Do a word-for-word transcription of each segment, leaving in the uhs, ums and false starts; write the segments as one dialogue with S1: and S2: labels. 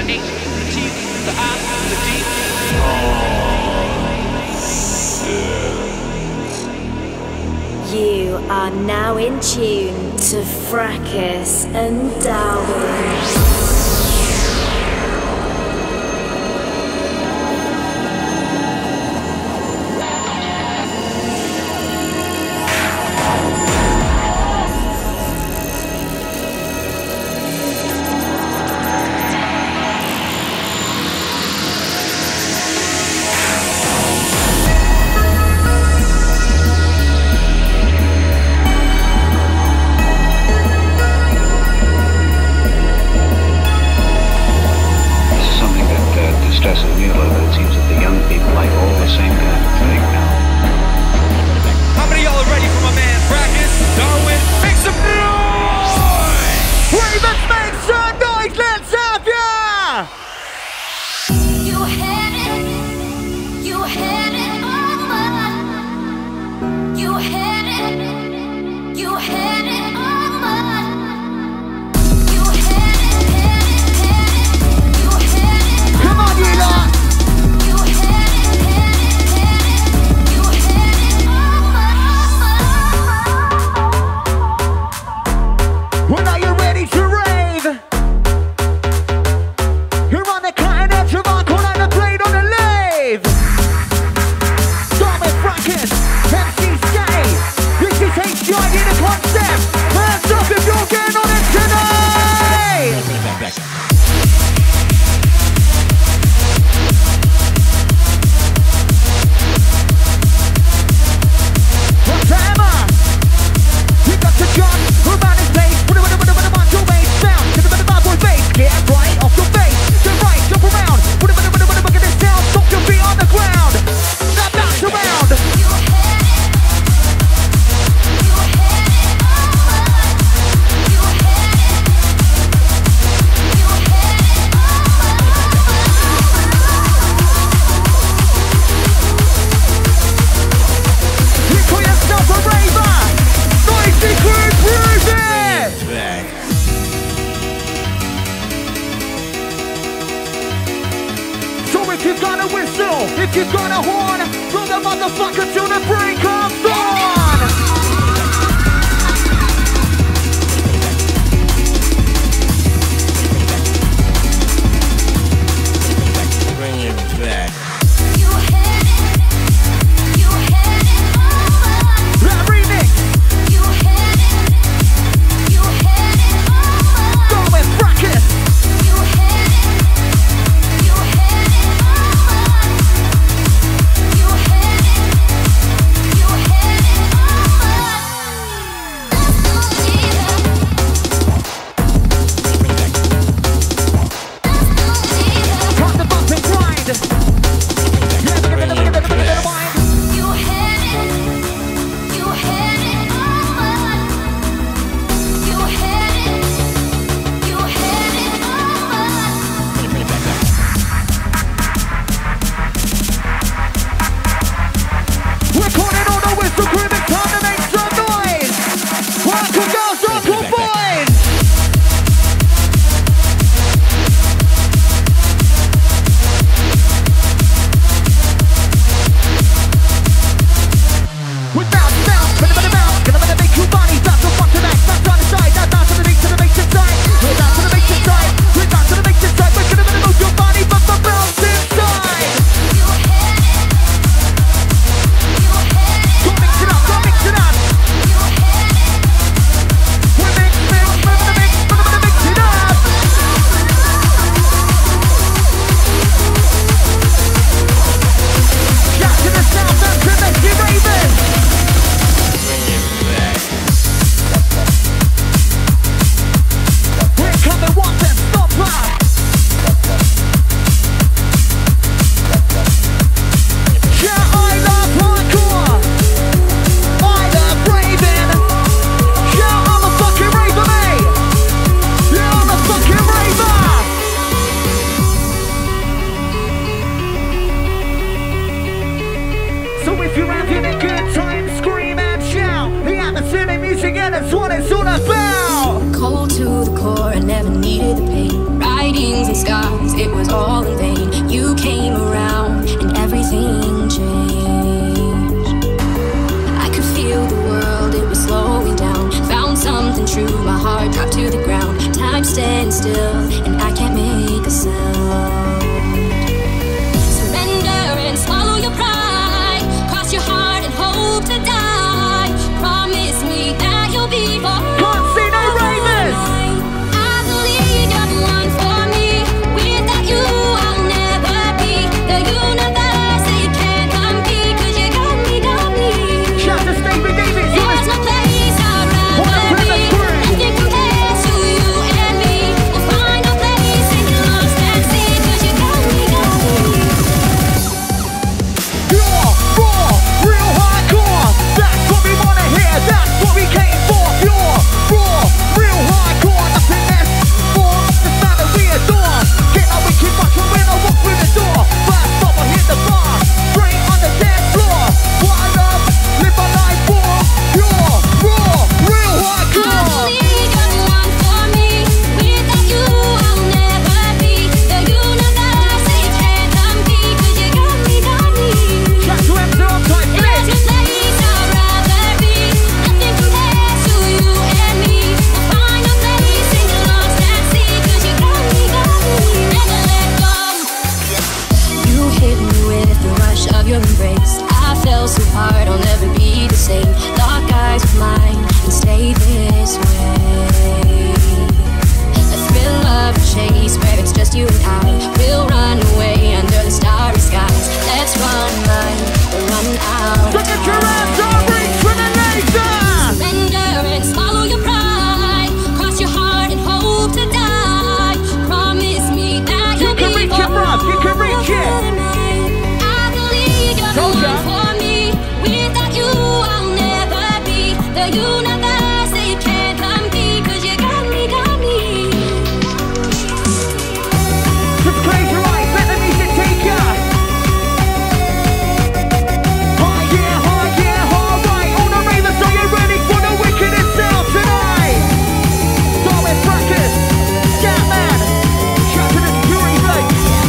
S1: the H, the T, the I, the D.
S2: You are now in tune to Fracus and Darwin.
S3: That's what it's all about. Cold to the core, I never needed the pain. Writings the skies, it was all in vain. You came around and everything changed. I could feel the world, it was slowing down. Found something true, my heart dropped to the ground. Time stands still and I can't make a sound. Surrender and swallow your pride. Cross your heart and hope to die. Promise me that you'll be for
S4: Can't see no ravens.
S3: I believe you're the one for me. Without you I'll never be the universe. It can't compete, 'cause you got me, got me.
S4: Shout to Stevie Davis.
S3: There's no place I'd rather be. Nothing compares to you and me. We'll find a place in the lost and see, 'cause you got me, got me.
S4: Pure, raw, real hardcore. That's what we wanna hear. That's what we came for. Pure, raw, real hardcore. Nothing less more. The sound that we adore. Get our wicked much when I walk through the door. First stop, I hit the bar. Straight on the dance floor. What I love, live my life for. Pure, raw, real
S3: I
S4: hardcore.
S3: believe you're the one for me. Without you I'll never be the universe. It can't compete, 'cause you got me, got me.
S4: Shout to M zero type
S3: There's no
S4: flick.
S3: place I'd rather be. Nothing compares to you and me. We'll find a place in the lost and see, 'cause you got me, got me. Never let go. You hit me with the rush of your embrace. I fell so hard, I'll never be the same. Lock eyes with mine and stay this way. The thrill of a chase where it's just you and I. We'll run away under the starry skies. Let's run, run, run out.
S4: Look at your hands, don't reach for the laser.
S3: Surrender and swallow your pride. Cross your heart and hope to die. Promise me that
S4: You
S3: you'll
S4: can
S3: be
S4: reach it, bruv, you can reach it.
S3: I believe you're the
S4: Told ya.
S3: one for me. Without you I'll never be the universe. It can't compete, 'cause you got me, got me.
S4: Just close your eyes, let the music take ya. Oh yeah, oh yeah, alright. All the ravers, are you ready for the wickedest sound tonight? Darwin Fracas, Scatman, shout to the Fury Blake.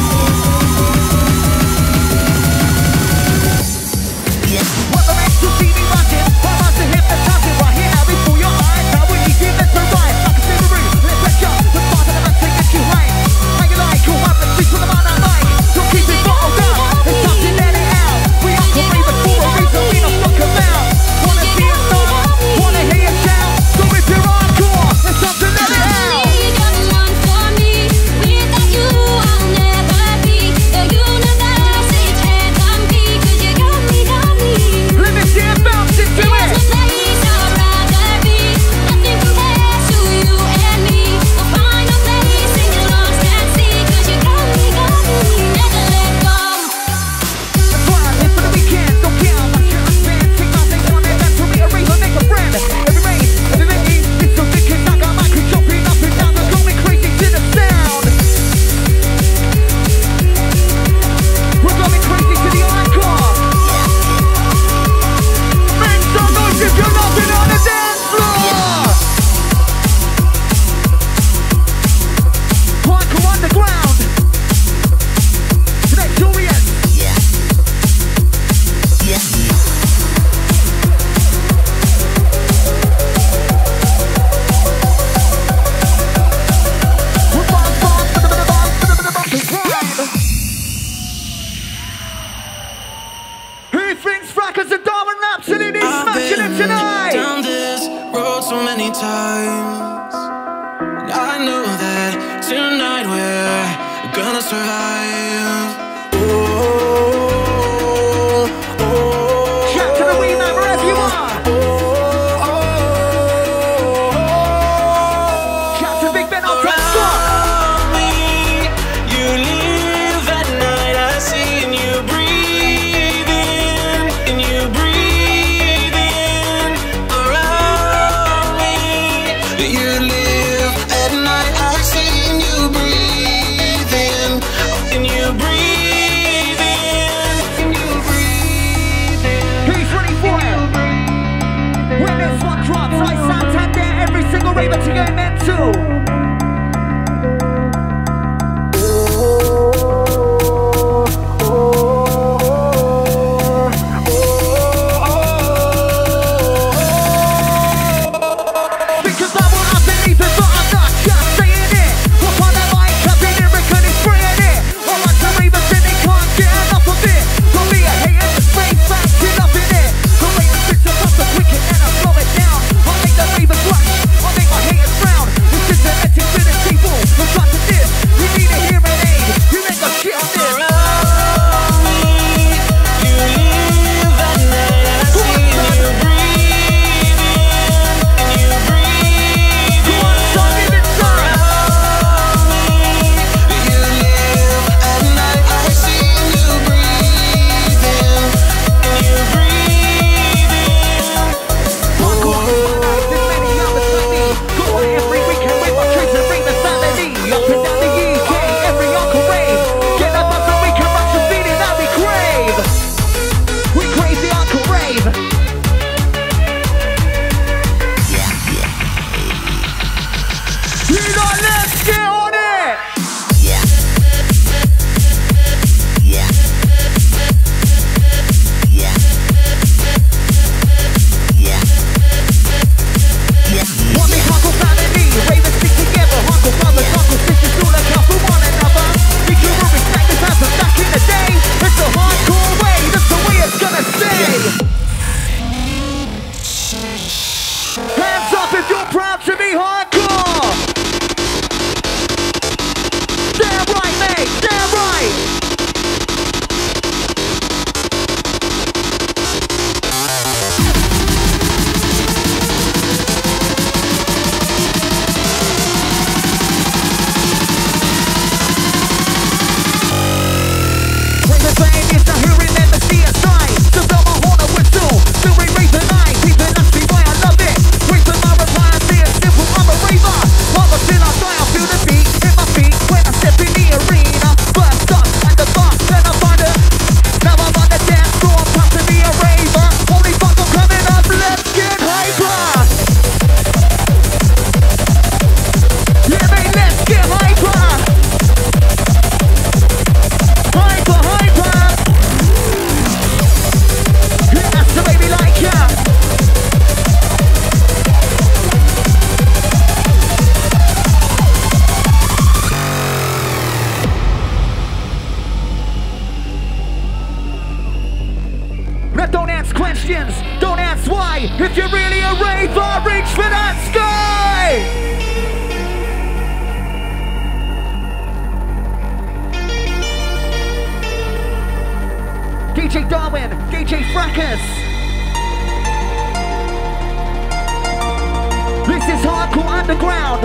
S4: What the makes you see me buzzing? Why must I hypnotize right here now before your eyes? How will you give it to rise? Like a silvery, let's let you. The stars of the man take you high. How you like, you'll have the speech for the man I like. Don't keep it bottled up, it's time to let it out. We are the ravers for a reason, we don't fuck about. Wanna see us start, wanna hear you shout. So if you're hardcore, it's time to let it out.
S3: Believe you're the one for me. Without you I'll never be the universe. It can't compete, 'cause you got me, got me.
S4: Let me see it bounce into
S3: There's
S4: it.
S3: no place I'd rather be. Nothing compares to you and me. We'll find a place in the lost and see, 'cause you got me, got me. Never let go.
S4: That's why I live for the weekend, don't care how much you're a fan. Take nothing on it, that's for me a raver, make a friend. Every rain, every Mickey, it's so thick and I got my crew jumping up and down, they're going crazy to the sound. We're going crazy to the encore. Make some noise if you're loving on the dance floor. Hardcore underground. Victorious. We're bomb, bomb, bomb, bomb, bomb, bomb, bomb. Who thinks Fracas and Darwin absolutely
S5: I've
S4: smashing it
S5: been
S4: tonight?
S5: down this road so many times, and I know that tonight we're gonna survive. Oh, oh,
S4: Shout to the wee man wherever you are. Shout to Big Ben on top spot.
S5: around me, you live at night. I see and you breathe in, and you breathe in around me. You live at night. I see and you breathe in, and you breathe in, and you breathe in.
S4: Who's ready for it? When this one drops, I Santander every single raver to go mental. hands. Don't ask why. If you're really a raver, reach for that sky. D J Darwin, D J Fracas. This is Hardcore Underground.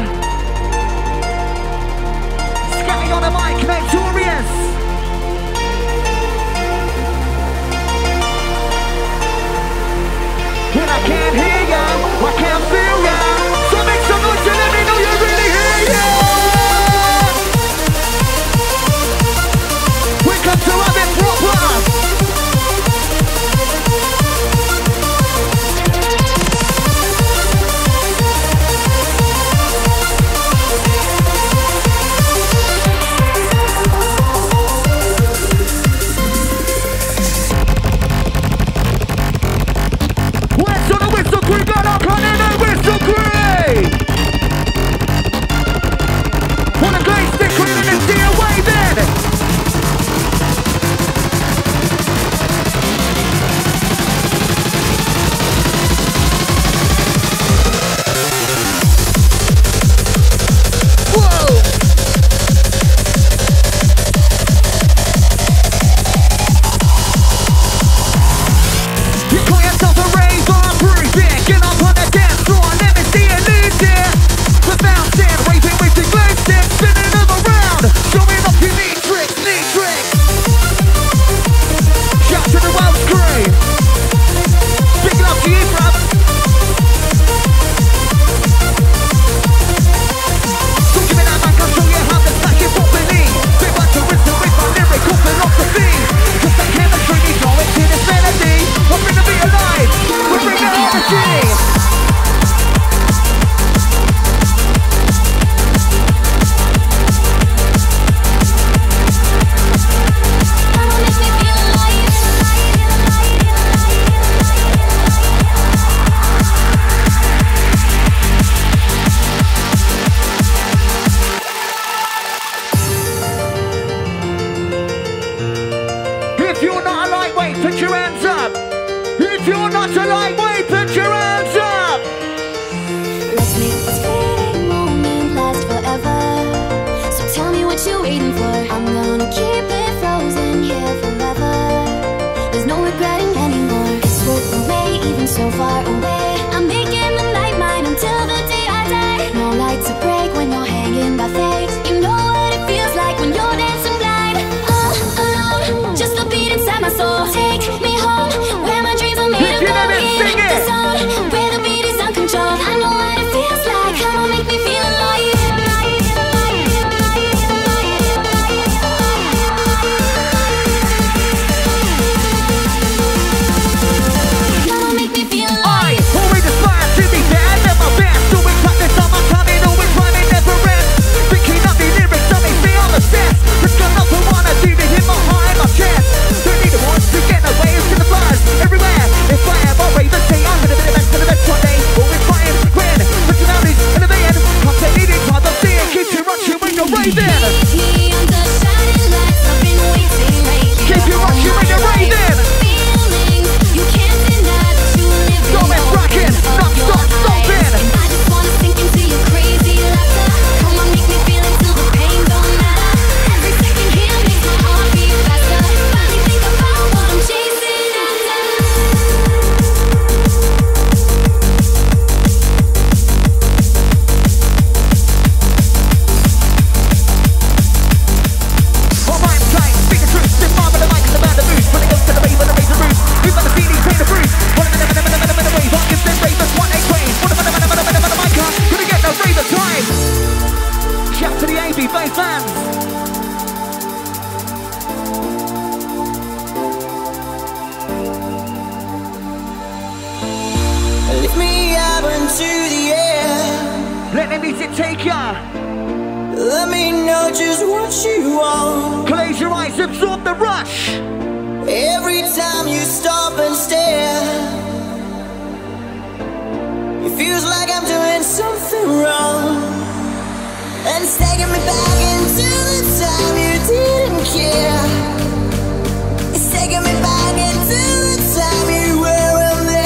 S4: Scatting on the mic, Notorious. When I can't hear ya, I can't feel ya. So make some noise to let me know you really hear ya. We come to have it proper.
S6: It's taking me back into the time you were a man.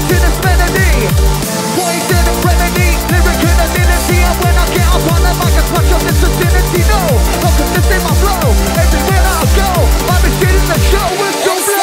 S4: to this melody. Poison and remedy, lyric and ability. And when I get up on the mic, I touch on this vicinity. No, not consistent my flow. Everywhere I go, I'm in the show with Joe Blow.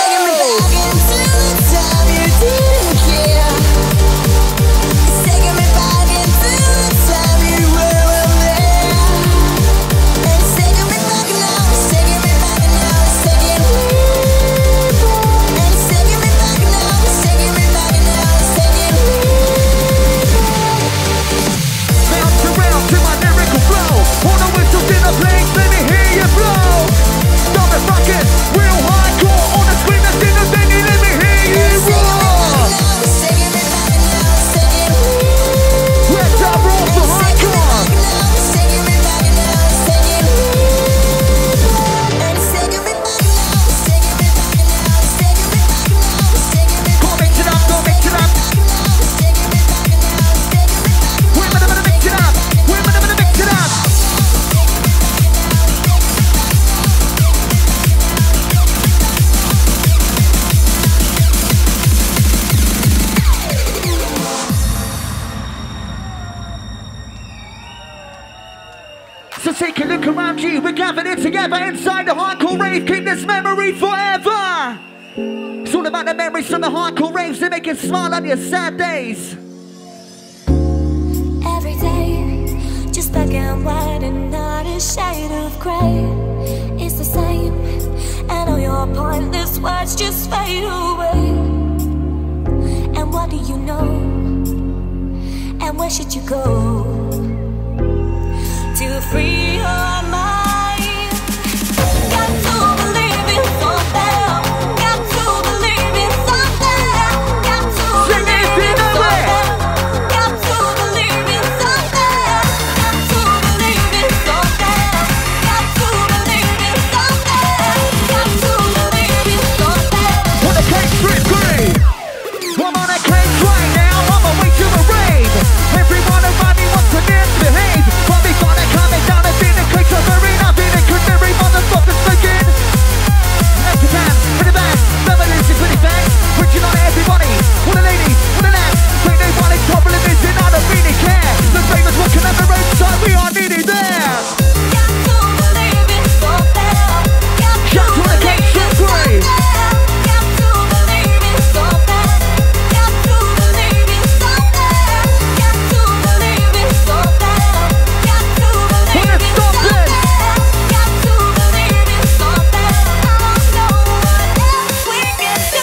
S4: So take a look around you, we're gathered in together inside the hardcore rave, keep this memory forever. It's all about the memories from the hardcore raves that make you smile on your sad days.
S3: Every day, just black and white and not a shade of grey. It's the same, and all your pointless words just fade away. And what do you know? And where should you go to free your mind? Got to believe in something. Got to believe in something. Got to believe in something. Got to believe in something. Got to believe in something. Got to believe in something. Got to believe in something.
S4: When the cake street green, I'm on a cake right now, on my way to a rave. Everyone around me wants to misbehave, but we gotta calm it down and be the cake suffering. I've been a good every motherfucker's looking. Empty time, in the back, never listen to the facts. Reaching on everybody, all the ladies, all the lads. Think they want it, problem is and I don't really care. The famous walking on the roadside, we are needed there.
S3: Got to believe in something. Got to
S4: Shout to the cake street green.
S3: Got to believe in something. Got to believe in something. Got to believe in something. Got to believe
S4: Wanna
S3: in
S4: stop
S3: something.
S4: this?
S3: Got to believe in something. I don't know what else we can do.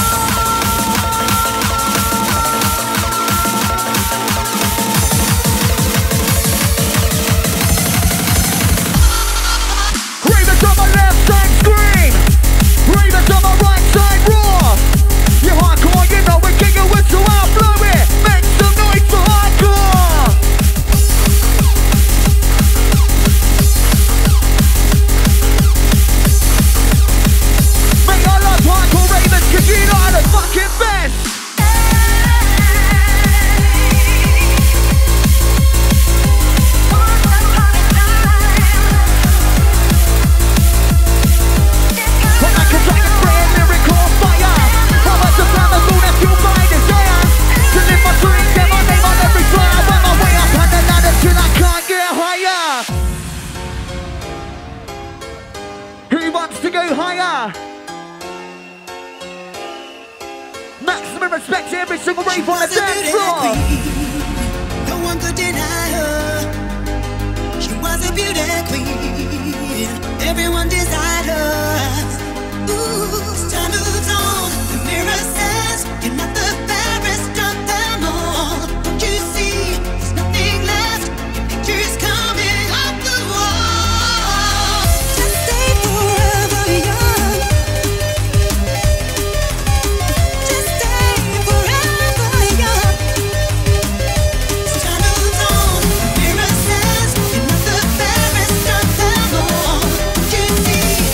S4: Ravens on my left side scream, Ravens on my right side roar. You're hardcore, you know it, kick your whistle out, blow it. Make some noise for hardcore. Make I love hardcore Ravens, cause you know the fucking best. When I can drag and spray a lyrical fire, I was a flammable that fuel my desire. To live my dreams, get my name on every flyer. Work my way up on the ladder till I can't get higher. Who wants to go higher? Maximum respect to every single rave on the dance floor.
S6: No one could deny her. She was a beauty queen. Everyone desired her. Ooh, as time moves on, the mirror says you're not the fairest of them all. Don't you see? There's nothing left. Your picture's coming off the wall. Just stay forever young. Just stay forever young. As time moves on, the mirror says you're not the fairest of them all. Don't you see?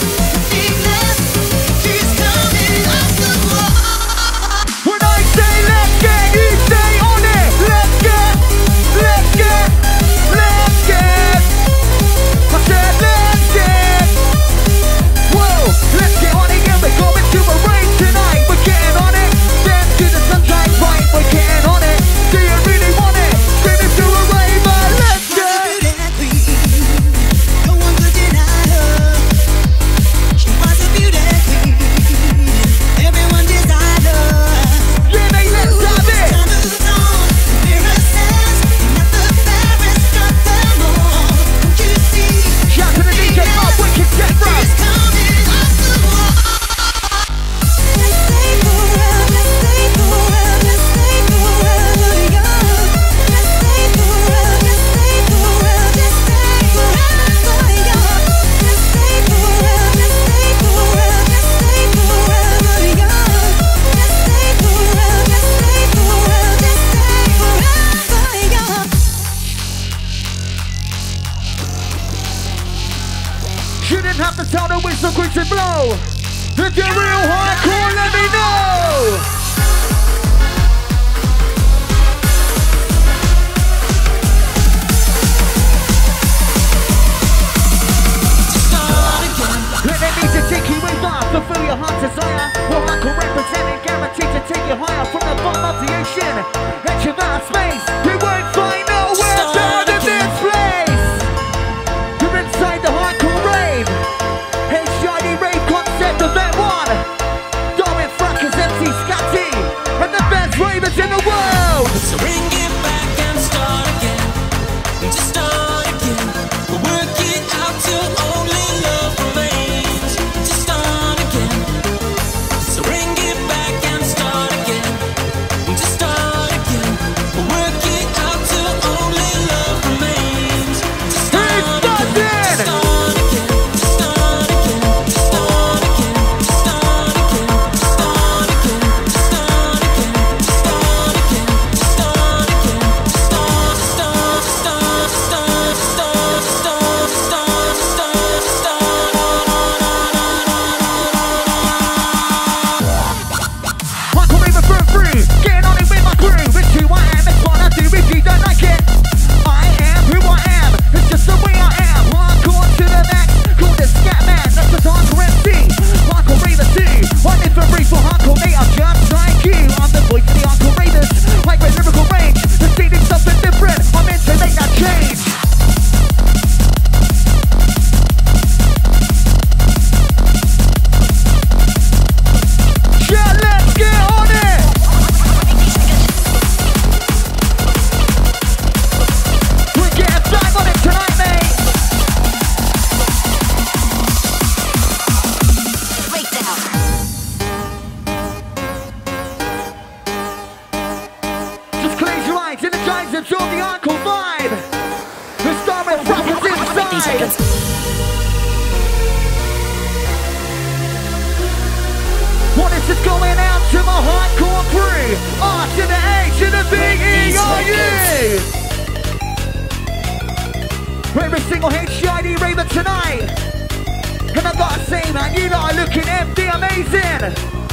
S4: some quick to blow. If you're real hardcore, let me know. Let them music take you with us, fulfill your heart's desire. Well, I can represent it, guaranteed to take you higher from the bottom of the ocean. Into that space, you won't find nowhere better than this place. You're inside the hardcore rave, H I D rave concept of that one. Darwin Fracas, M C Scatty, and the best ravers in the world.
S5: So bring it back and start again. Just start again. We'll work it out till only love remains. Just start again. So bring it back and start again. Just start again. We'll work it out till only love remains. Just start again. Just start again. Just start again. Just start again. Just start again. Just start again. Just start again. Just start again. Just start again. Just start. Just start. Just start. Just start. Just start. Just start. Just start. Just start. Just start.
S4: Hardcore raver through and through, getting on it with my crew. It's who I am, it's what I do if you don't like it. I am who I am, it's just the way I am. Hardcore to the max, call the scat man, that's the hardcore M C. Hardcore raver too, I live for free for hardcore mate, I'm just like you. I'm the voice of the hardcore ravers, high grade lyrical range. The scene is something different, I'm in to make that change. Yeah, let's get on it! We're getting time on it tonight, mate! Just close your eyes, energize, absorb the hardcore vibe! The star with Fracas inside! What is this going out to my hardcore crew? R to the A to the big E R U! Every single H I D raver tonight! And I gotta say, man, you lot are looking empty amazing!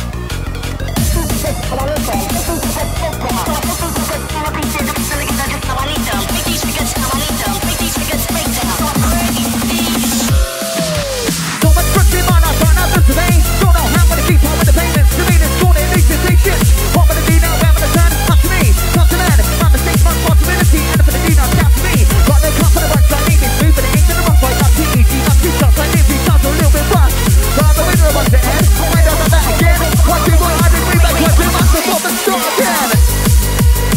S4: So much trust in my life, I know today. Don't know how I'm gonna keep on with the payments. To me, this corner needs to take shit. What will it be now? Where will it turn? Up to me, come to man. My mistakes, my responsibility, and for the D now, down to me. Got no come for the right side, need this move, but it ain't gonna rough fight. Not too easy, not too tough. I live these times a little bit rough. But I'm the winner of what's ahead. I don't know that again. What do what I've been way back, what do I support the start again?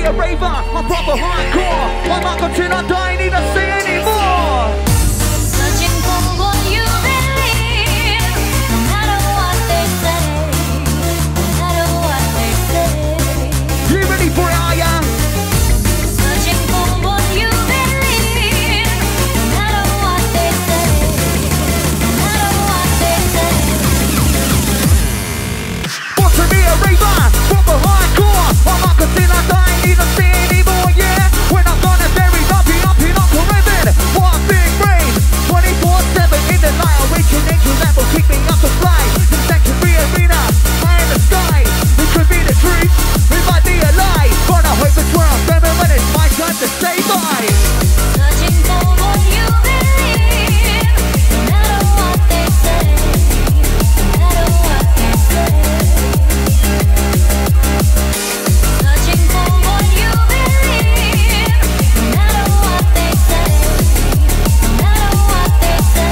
S4: a raver, I'm proper hardcore. I'm not until I die, need to see anymore.
S3: Searching for what you believe, no matter what they say, no matter what they say.
S4: You ready for it, are ya?
S3: Searching for what you believe, no matter what they say, no matter what they say.
S4: Want to be a raver, proper hardcore. I'm not until I die, need to see anymore, yeah. When I'm gonna bury, I'll be up in Uncle Raven. One big brain, twenty-four seven in the night. I wait an angel that will pick me up to fly. In Sanctuary Arena, high in the sky. It could be the truth, it might be a lie. But I hope it's where I'm standing when it's my time to say bye.
S3: Searching for what you believe, no matter what they say, no matter what they say. Searching for what you believe, no matter what they say, no matter what they say.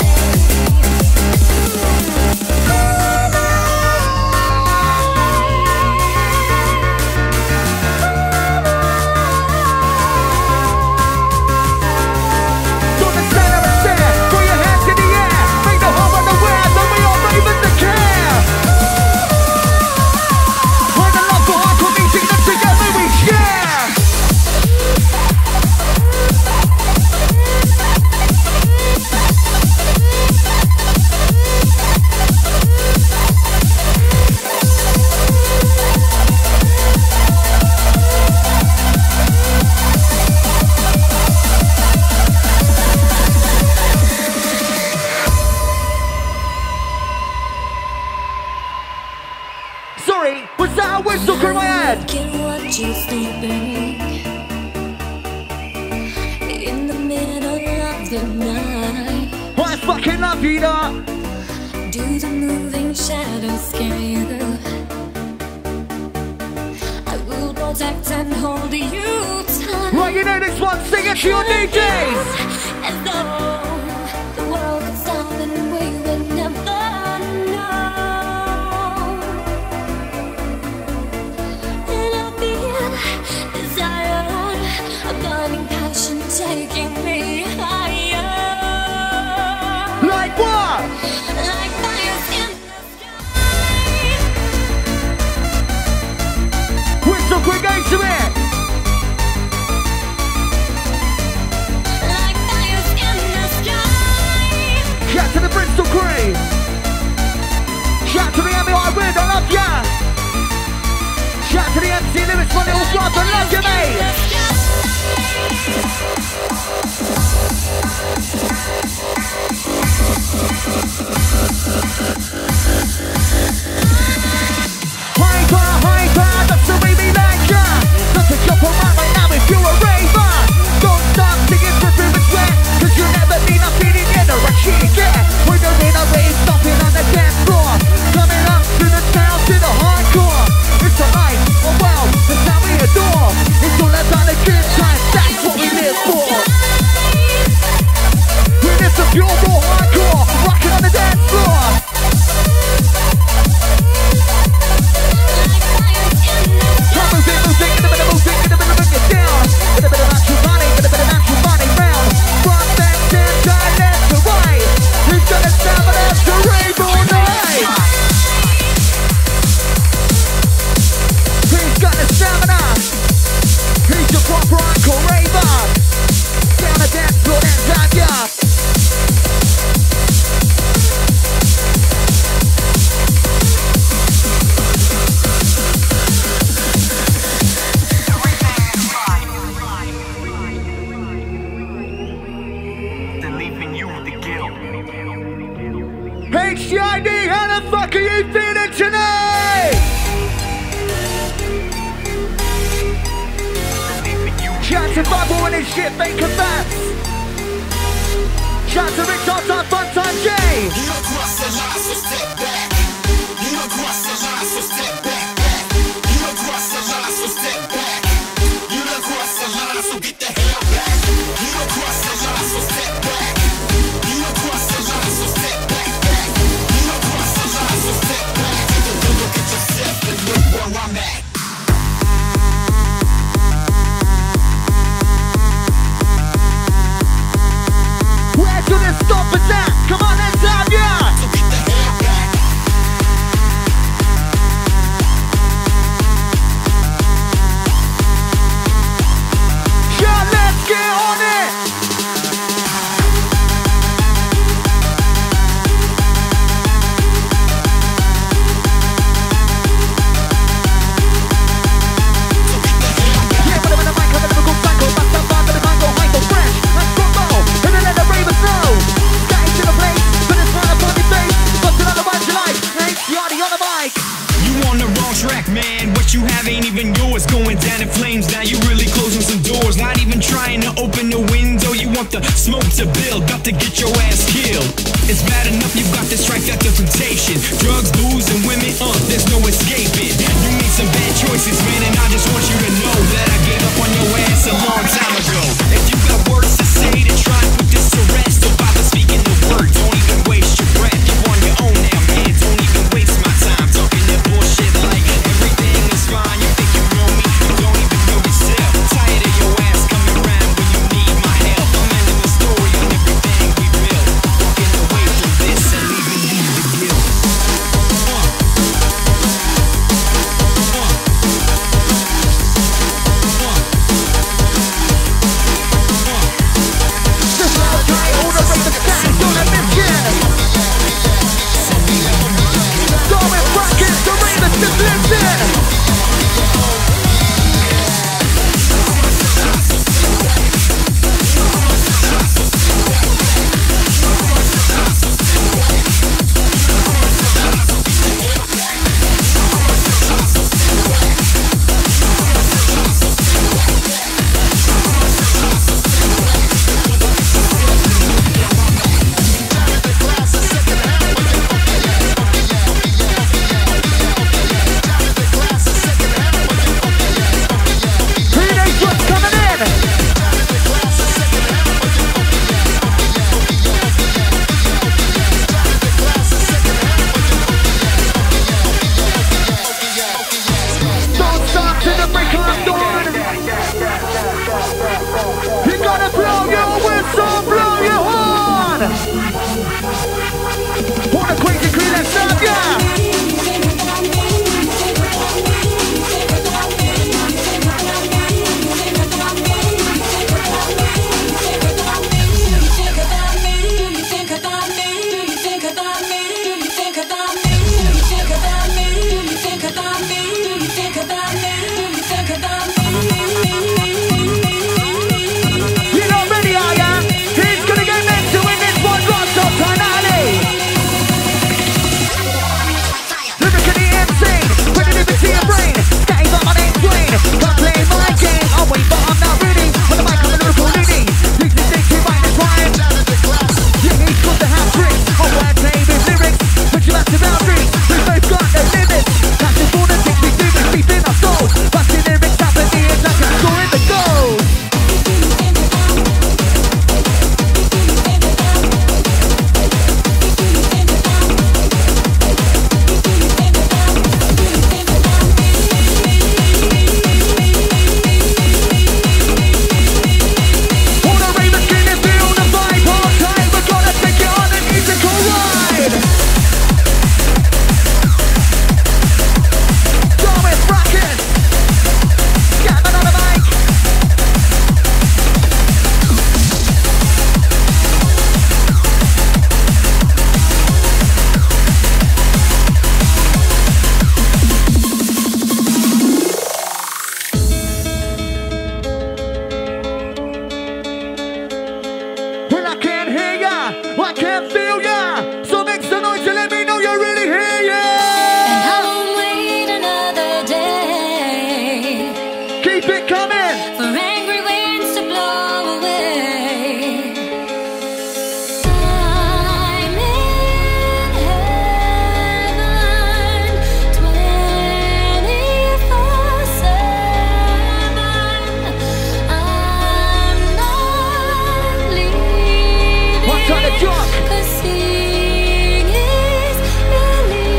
S4: Don't the center and stare, throw your hands in the air. Make the whole world aware that we all ravers that care. When the love for hardcore music, that together we share. Sorry, was that a whistle through my head?
S3: Can watch you sleeping in the middle of the night.
S4: I fucking love you, dog.
S3: Do the moving shadows scare you? I will protect and hold you tight.
S4: Right, you know this one, sing it to your D Js.
S3: As though the world could stop and we would never know. And I feel desire, a burning passion taking me higher.
S4: Like what?
S3: Like fires in the sky.
S4: Whistle quick, go to it.
S3: Like fires in the sky.
S4: Shout to the Bristol crew. Shout to the M I Win, I love ya. Shout to the M C Lewis from the All Stars, I love you, mate. Hyper, hyper, that's the way we like ya. That's a jump around right now if you're a raver. Don't stop singing for through the sweat, cause you'll never be not feeling in the rush you get. When you're in a rave, stomping on the dance floor. Coming up to the sound, to the hardcore. It's a life, a world, that's how we adore. It's all about a good time, that's what we live for. When it's a pure raw hardcore, rocking on the dance floor. Come move it, move it, get a bit of moving, get a bit of bring it down. Get a bit of natural money, get a bit of natural money round. Front, back, down, side, left to right. Who's gonna stand for us to rave all night? Who's got the stamina? Who's your proper hardcore raver? Down the dance floor, that's time, yeah. H C I D, how the fuck are you feeling tonight? Shout to Bubble and his shit, Baker Bats. Shout to Rich Hot Fun Time J.
S7: You don't cross the line, so step back. You don't cross the line, so step back, back. You don't cross the line, so step back. You don't cross the line, so get the hell back. You don't cross the line, so step back. You don't cross the line, so step back, back. You don't cross the line, so step back. Take a good look at yourself and look where I'm at.
S8: know it's going down in flames. Now you really closing some doors, not even trying to open the window. You want the smoke to build, about to get your ass killed. It's bad enough you got this trifecta temptation. Drugs, booze, and women, uh, there's no escaping. You made some bad choices, man, and I just want you to know that I gave up on your ass a long time ago. If you got words to say, to try and put this to rest, don't bother speaking the word, don't even waste your breath. You're on your own now, man, don't even waste my time talking that bullshit like everything is fine. You think you know me, you don't even know yourself. Tired of your ass coming around when you need my help. I'm ending the story on everything we built, walking away from this and leaving you the guilt.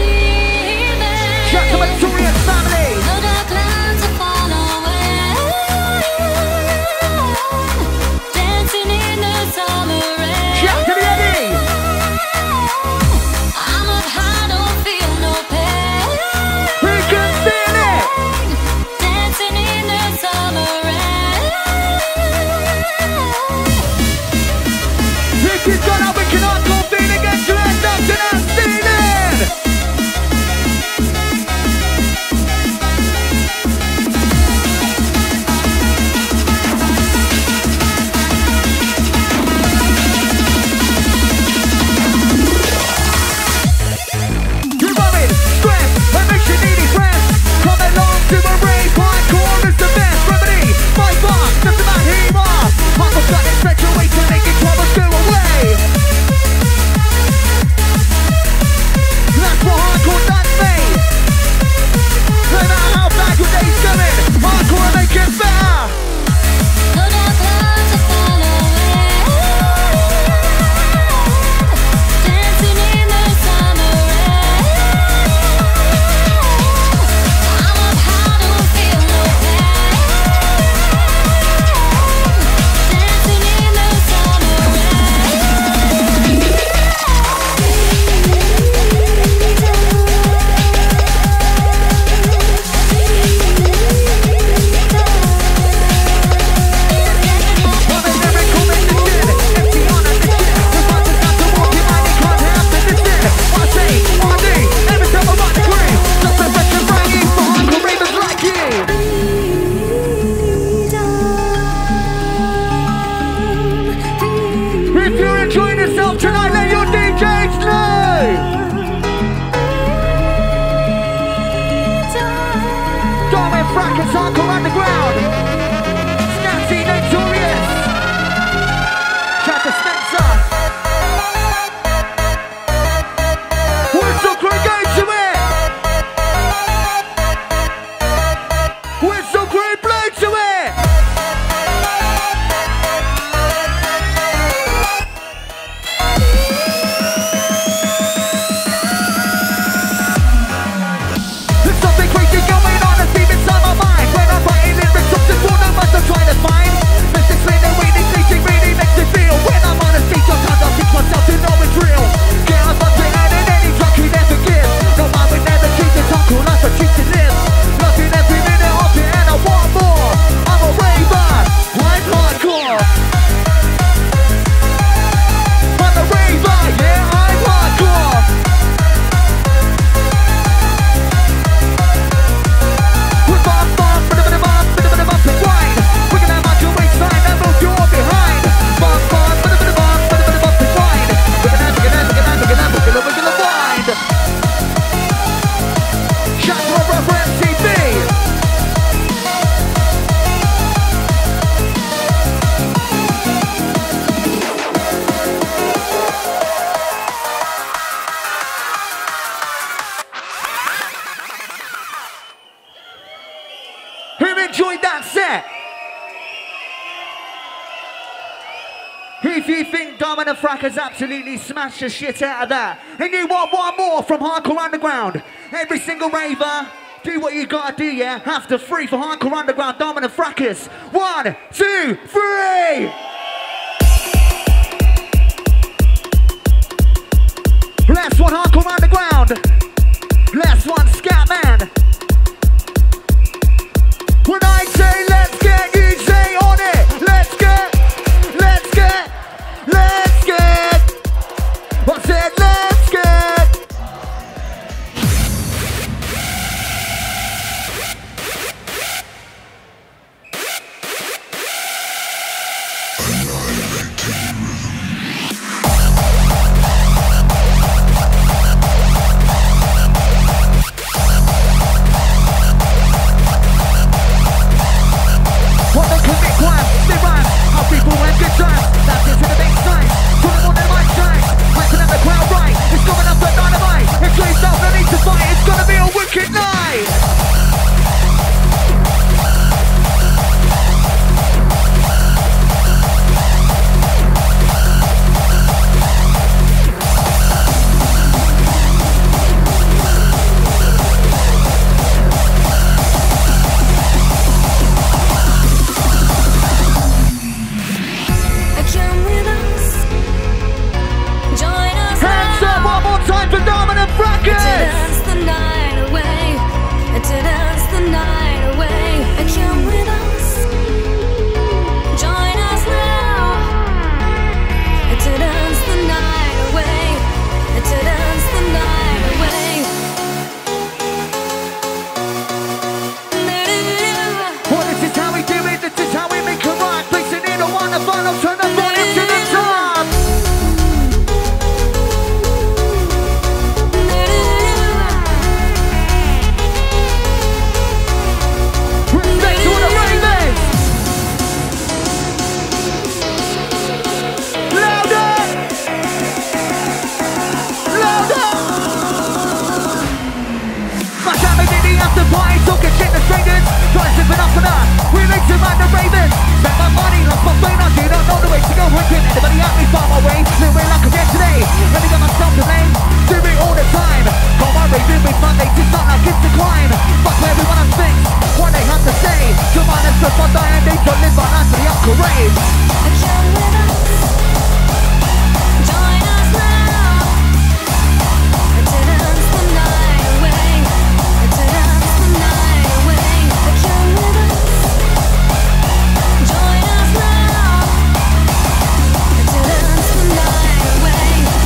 S4: Shout to my Victorious family.
S3: No dark clouds to fall away.
S4: Underground. Scatty Notorious. Shout to Spencer. Whistle crew, go to it. Whistle crew, blow to it. There's something crazy going on that's deep inside my mind. When I'm writing lyrics, I'm just one of us I'm trying to find. Let's explain the way this teaching really makes me feel. When I'm on a stage, sometimes I teach myself to know it's real. Get out my brain and any drug you never give. No, I would never treat this uncle life I choose to live. Loving every minute of it and I want more. I'm a raver, I'm hardcore. I'm a raver, yeah, I'm hardcore. With my bump, bit of a bump, bit of a bump and grind. We can have your waistline and move your behind. Bump, bump, bit of a bump, bit of a bump and grind. We can have, we can have, we can have, we can have, we can have, we can have, wind. Shout to our brother M C B. Who enjoyed that set? If you think Dominant Frack has absolutely smashed the shit out of that, and you want one more from Hardcore Underground, every single raver, do what you gotta do, yeah? After three for Hardcore Underground, Dominant Frackers. One, two, three! Last one, Hardcore Underground. Last one, Scatman. When I say let's get, you say on it. Let's get, let's get, let's get. I said let's get. What they commit crimes, they rhyme. How people have good times. That's into the big sign. Put them on their mic shine. Micing up the crowd right. It's coming up the dynamite. Enjoy yourself, no need to fight. It's gonna be a wicked night.
S3: Come with us, join us
S4: Hands up one more time for Dominant
S3: to
S4: Frackers.
S3: dance the night away, to dance the night away. Come with us, join us now, to dance the night away, to dance the night away.
S4: Well, this is how we do it, this is how we make a rhyme. Placing in a one, a final, turn the volume to the top. Respect to all the ravers. Louder. Louder. My family did the after party, talking shit to strangers. Try sipping up and up, we make to mind the ravens. Spent my money, lost my brain, I do not know the way to go. Working anybody out me, find my way. Living like I'm yesterday, let me get myself to blame. Do it all the time. Go my raving with Monday, just not like it's the climb. Fuck where everyone I'm sick, what they have to say. Come on, let's just one day and they don't live behind for the upper rave.
S3: Come with us, join us now, to dance the night away, to dance the night away. Come with us, join us now, to dance the night away.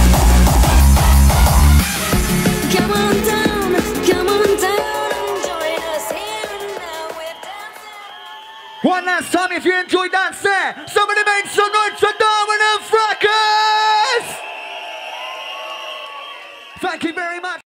S3: Come on down, come on down and join us here and now. We're dancing.
S4: One last time, if you enjoyed that set, somebody make some noise for Dominant Frackers! Thank you very much.